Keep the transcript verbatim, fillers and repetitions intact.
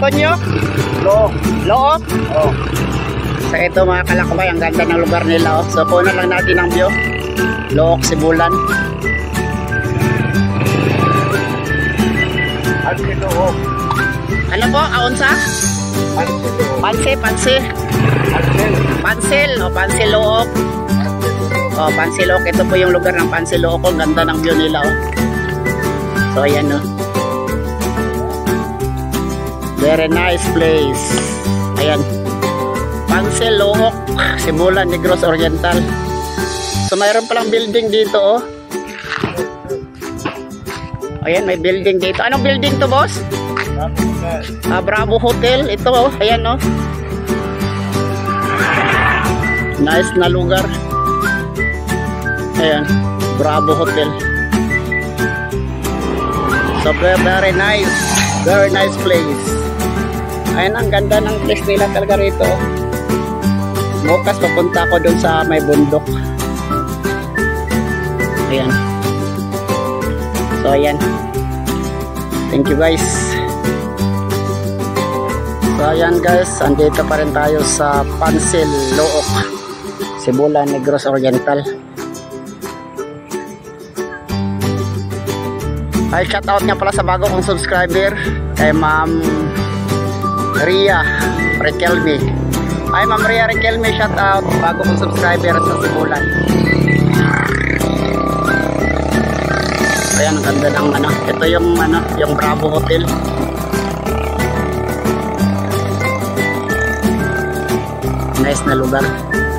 Tonyo? Look. Look? Oh. So ito mga kalakbay, ang ganda ng lugar nila. Oh. So puno lang natin ang view. Look, Sibulan. Pansi Look. Ano po? Aunsa? Pansi Look. Pansi, pansi. Pansil. Pansil, o Pansilook. O Pansilook, ito po yung lugar ng Pansilook. Ang ganda ng view nila. Oh. So ayan o. Oh. Very nice place. Ayan. Pansilook, Sibulan, Negros Oriental. So mayroon palang building dito oh. Ayan, may building dito. Anong building to, boss? Ah, Bravo Hotel. Ito oh, ayan oh. Nice na lugar. Ayan, Bravo Hotel. So very nice. Very nice place. Ayan, ang ganda ng place nila talaga rito. Bukas papunta ako dun sa may bundok. Ayan. So ayan. Thank you guys. So ayan guys, andito pa rin tayo sa Pansilook, Sibulan, Negros Oriental. Ay, shoutout nga pala sa bago kong subscriber kay Ma'am Ria Riquelme. Ay, Ma'am Ria Riquelme, shoutout, bago kong subscriber sa Sibulan. Ayan, ang ganda ng ano, ito yung ano, yung Bravo Hotel. Nice na lugar.